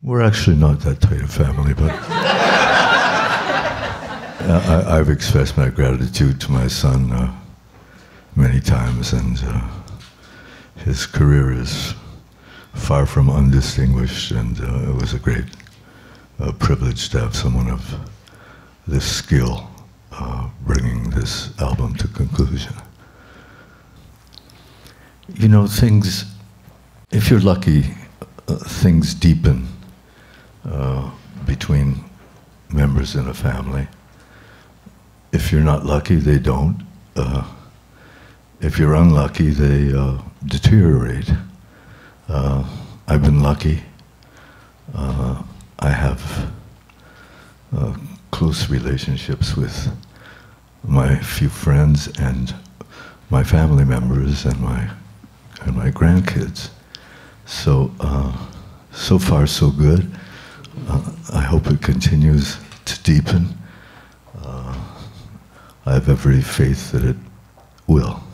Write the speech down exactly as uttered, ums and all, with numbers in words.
We're actually not that tight a family, but I, I've expressed my gratitude to my son uh, many times, and uh, his career is far from undistinguished, and uh, it was a great uh, privilege to have someone of this skill uh, bringing this album to conclusion. You know, things, if you're lucky, uh, things deepen uh, between members in a family. If you're not lucky, they don't. Uh, if you're unlucky, they uh, deteriorate. Uh, I've been lucky. Uh, I have uh, close relationships with my few friends and my family members and my and my grandkids. So, uh, so far so good. Uh, I hope it continues to deepen. Uh, I have every faith that it will.